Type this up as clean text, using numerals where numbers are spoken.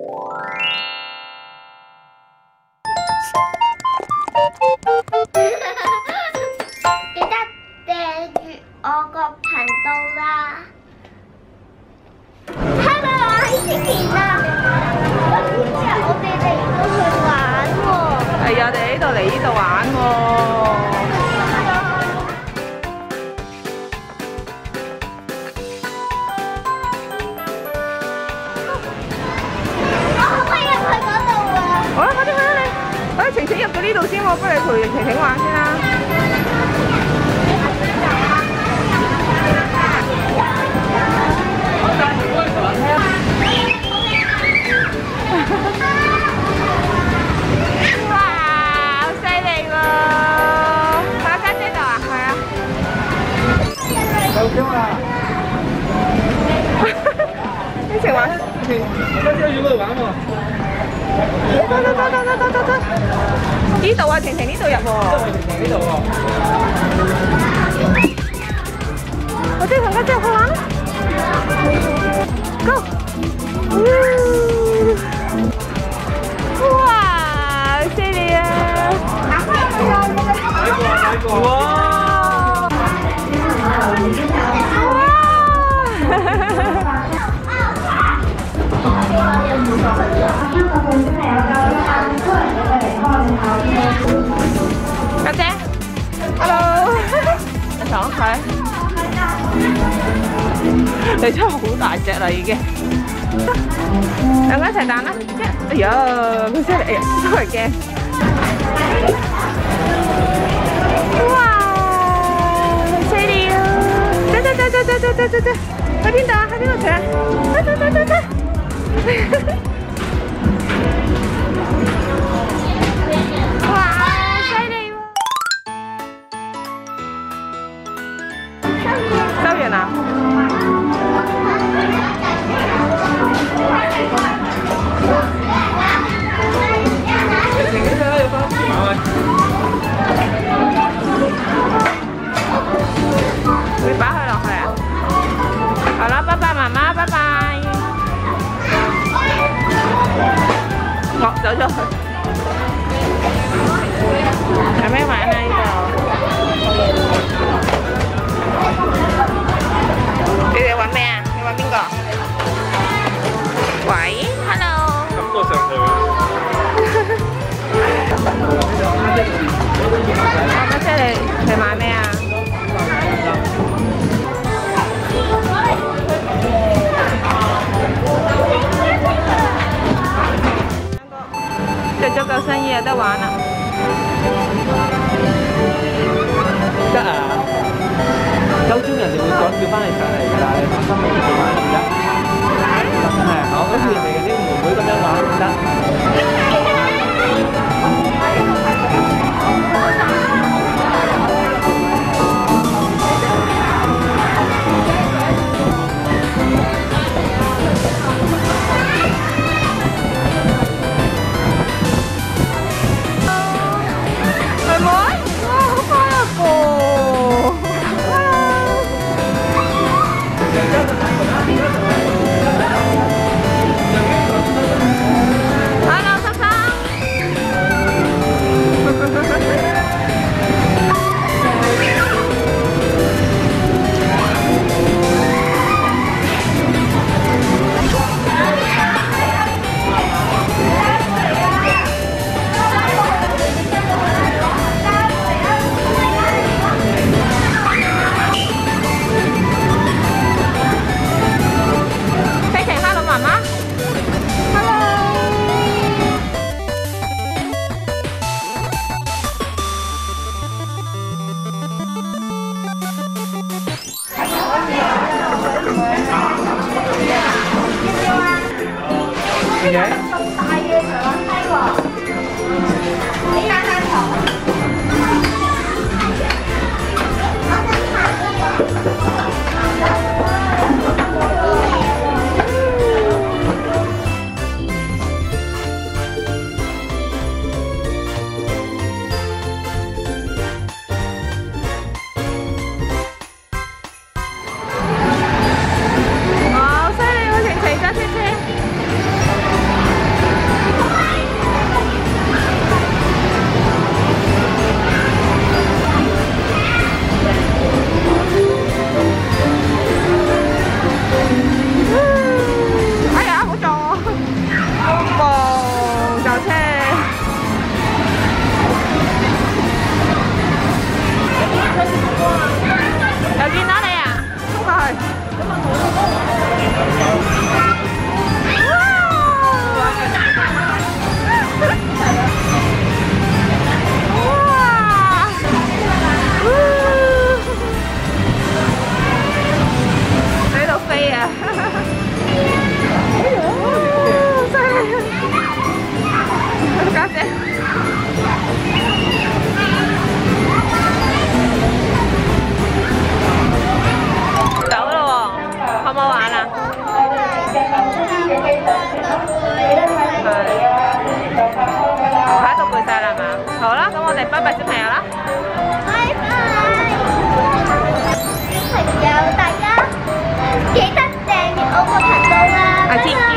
記得訂閱我個頻道啦。Hello， 我係思琪啊！今日我哋嚟到去玩喎。 係啊，我哋呢度嚟呢度玩喎。 我可唔可以入去嗰度啊？ 好啦，快啲去啦你！哎，晴晴入到呢度先喎，不如你陪晴晴玩先啦。哇，好犀利喎！喺家姐度啊？係啊。 夠鐘啦！ 一齊玩。 家姐要去玩喎。 得！呢度啊，晴晴呢度入喎。 呢度喎。 我哋同家姐去玩啦。Go！ 哇，好犀利啊！哇！家姐 ，Hello， 你想睇？你真係好大隻啦，已經。兩個一齊彈啦！哎呀，佢犀利！哎呀，真係驚！哇，好犀利啊！走！去邊度啊？去邊度搶？走！哇，犀利喎！收完啦。會擺佢落去啊！好啦，拜拜媽媽，拜拜。我走咗去。有咩玩啊？呢度？你哋揾咩啊？你揾邊個？喂 ，Hello。 感覺上去。 家姐你買咩啊？着咗救生衣有得玩啦！ 得啊！夠鐘人哋會講叫翻你上嚟㗎啦，你放心你去玩得唔得？係啊，好，好似人哋嗰啲妹妹咁樣玩唔得。 咁大嘅長樓梯喎，你間間床？ 好犀利喎！晴晴揸車車。 嚟拜拜小朋友啦。 拜拜，小朋友大家記得訂閱我個頻道啦，拜拜。